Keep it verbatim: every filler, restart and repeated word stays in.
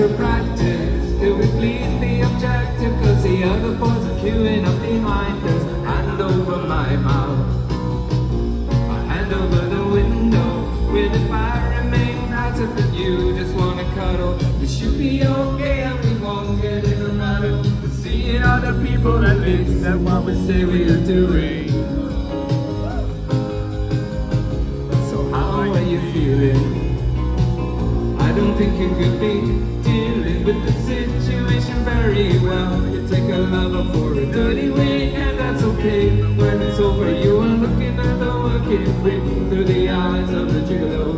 never practice. It'll be completely objective, cause the other boys are queuing up behind us. Hand over my mouth, a hand over the window. Well, if I remain passive and you just wanna cuddle, it should be okay and we won't get in a muddle. Seeing other people that mix at what we say we are doing. So how are you feeling? I don't think you could be dealing with the situation very well. You take a lover for a dirty week and that's okay. When it's over you are looking at the working brick through the eyes of the gigolo.